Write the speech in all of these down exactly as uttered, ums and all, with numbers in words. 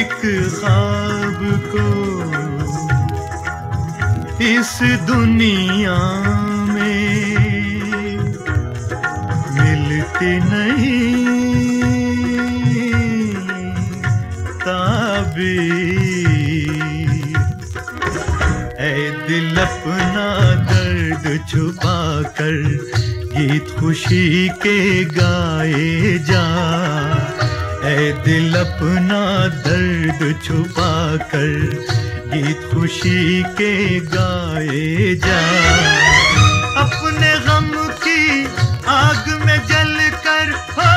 एक ख्वाब को इस दुनिया में मिलती नहीं ताबीर। ऐ दिल अपना दर्द छुपा कर गीत खुशी के गाए जा। ऐ दिल अपना दर्द छुपा कर गीत खुशी के गाए जा। अपने गम की आग में जल कर हो,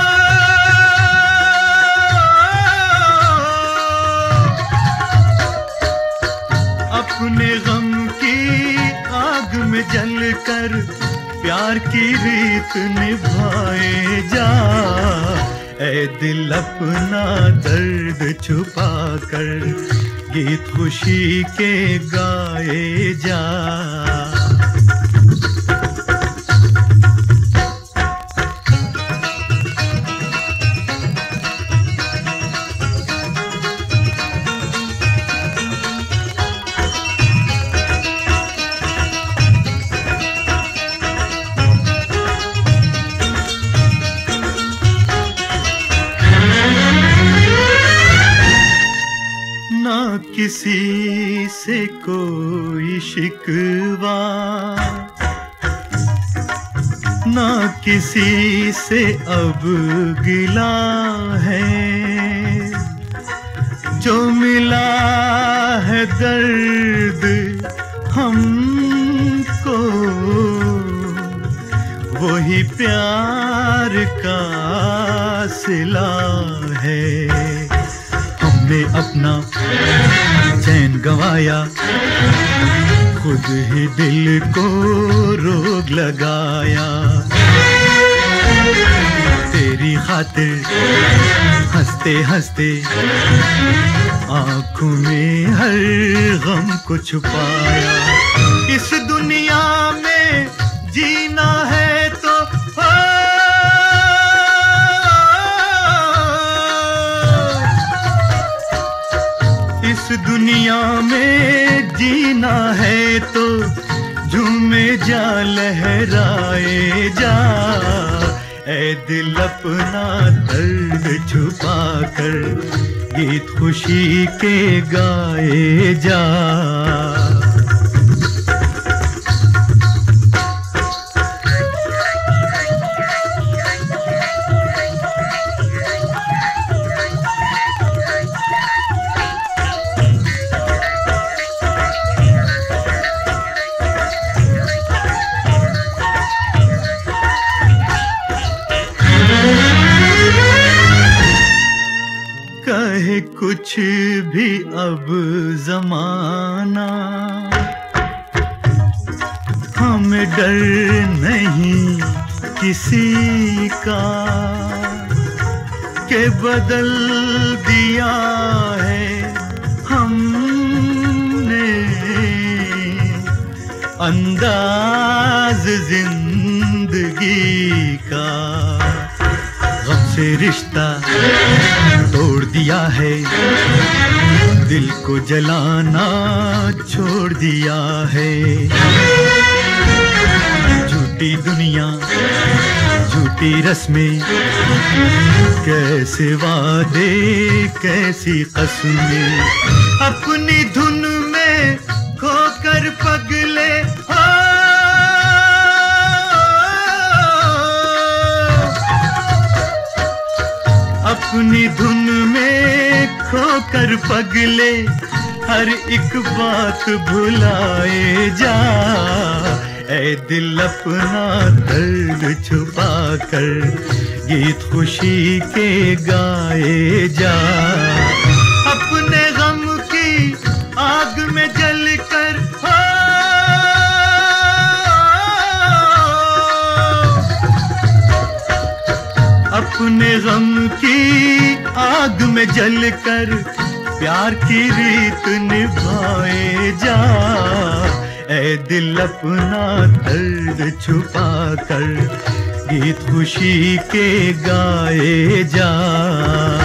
अपने गम की आग में जल कर प्यार की रीत निभाए जा। ऐ दिल अपना दर्द छुपा कर गीत खुशी के गाए जा। ना किसी से कोई शिकवा, ना किसी से अब गिला है। जो मिला है दर्द हमको वही प्यार का सिला है। हमने अपना चैन गंवाया, खुद ही दिल को रोग लगाया। तेरी खातिर हंसते हंसते आंखों में हर गम को छुपाया। इस दुनिया में जीना है तो इस दुनिया में जीना है तो झूमे जा लहराए जा। ऐ दिल अपना दर्द छुपा कर गीत खुशी के गाए जा। कहे कुछ भी अब जमाना, हमें डर नहीं किसी का के बदल दिया है हमने अंदाज जिंदगी का। गम से रिश्ता तोड़ दिया है, दिल को जलाना छोड़ दिया है। झूठी दुनिया झूठी रस्में, कैसे वादे कैसी कसमें। अपनी धुन में खोकर पगले हो, अपनी धुन में खोकर पगले हर एक बात भुलाए जा। ऐ दिल अपना दर्द छुपा कर गीत खुशी के गाए जा। अपने गम की आग में जल कर हो, अपने गम की आग में जलकर प्यार की रीत निभाए जा। ऐ दिल अपना दर्द छुपा कर गीत खुशी के गाए जा।